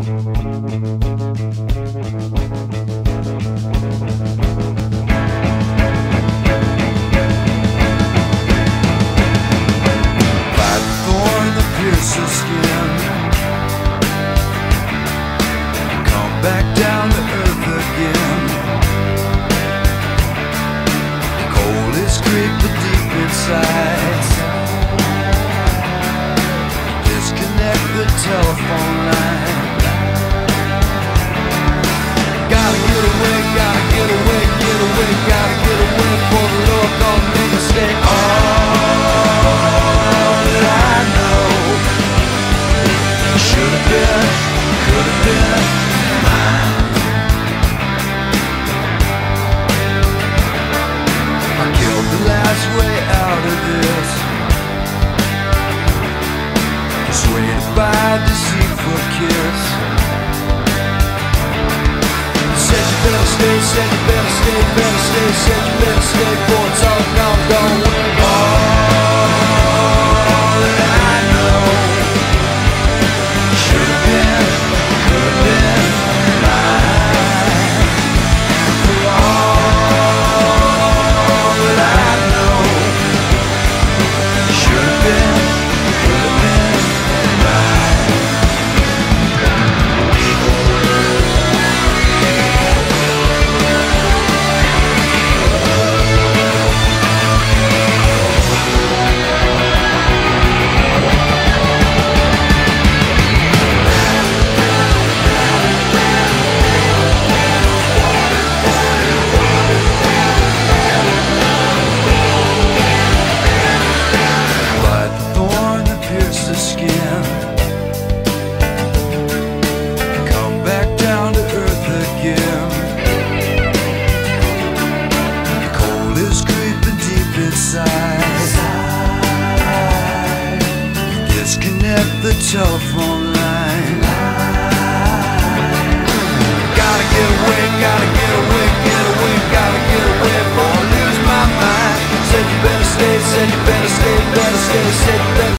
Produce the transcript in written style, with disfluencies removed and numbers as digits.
Back down to earth again. Cold is creeping deep inside. Disconnect the telephone line. Gotta get away, gotta get away, get away, gotta get away for the look on me to stay. All that I know should have been, could have been. Last way out of this, persuaded by a deceitful kiss. Said you better stay, said you better stay, better stay, said you better stay, for it's all gone, gone away. All that I know should have been, could have been mine. For all that I disconnect the telephone line. Gotta get away, gotta get